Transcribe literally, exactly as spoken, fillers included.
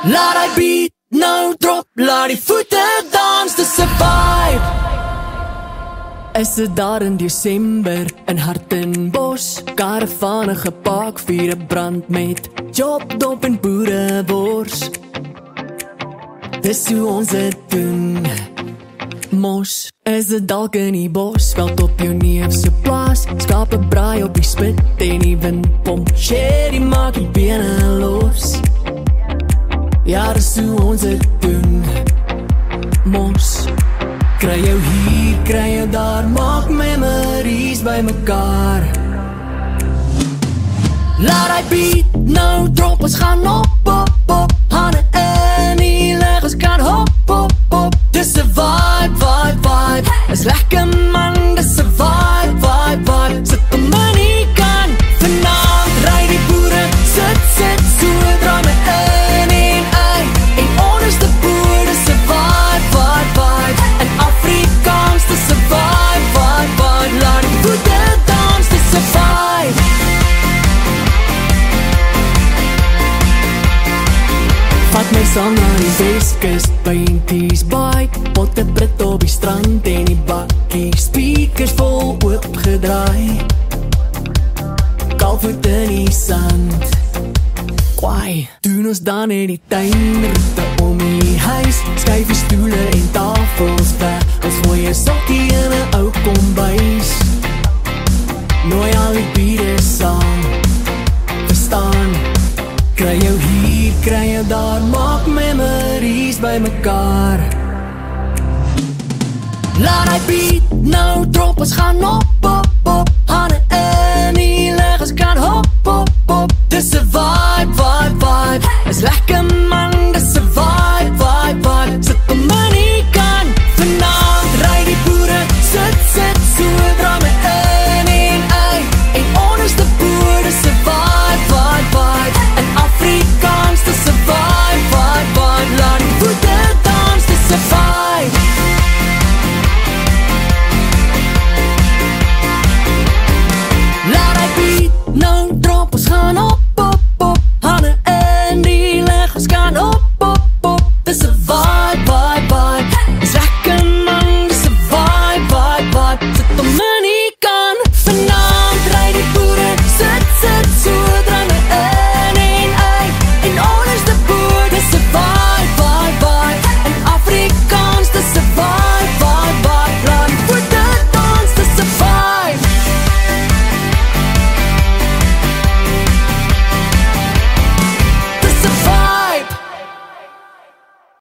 Laat die beat nou drop, laat die voete dans, dis 'n vibe. Is dit daar in Desember, in Hartenbos, karavane gepak, vier 'n brand met chopdop en boerewors. Dis hoe ons dit doen. Mos, is dit dalk in die bos, veld op jou neef se plaas, skape braai op die spit en die windpomp, sherry maak die bene los. Ja, dis hoe ons dit doen. Mos, kry jou hier, kry jou daar, maak memories by mekaar. Laat die beat nou drop, ons gaan op, op, op, hande in die leg, ons kan hop, op, op, dis 'n vibe, vibe, vibe, is lekker man, dis 'n vibe, vibe, vibe, sit op my kan, vanavond ry die boere, sit, sit, so draai my in en uit, en onderste boer, dis 'n vibe, vibe, vibe, en Afrikaans, dis 'n vibe, vibe, vibe, laat die voete dans, dis 'n vibe. Vat my saam na die Weskus, by Inties Baai, potte prit op die strand en die bakkie, speakers vol oopgedraai, kalvoet in die sand. Kwaai, doen ons dan in die tuin, route om die huis, skuif die stoele en tafels weg, ons gooi 'n sokkie in 'n ou kombuis, nooi al die biere saam, verstaan, kry jou hier, kry jou daar, maak memories by mekaar. Laat die beat nou drop, ons gaan op, op, op, hande in die leg, ons kan hop, op, op, dis 'n vibe,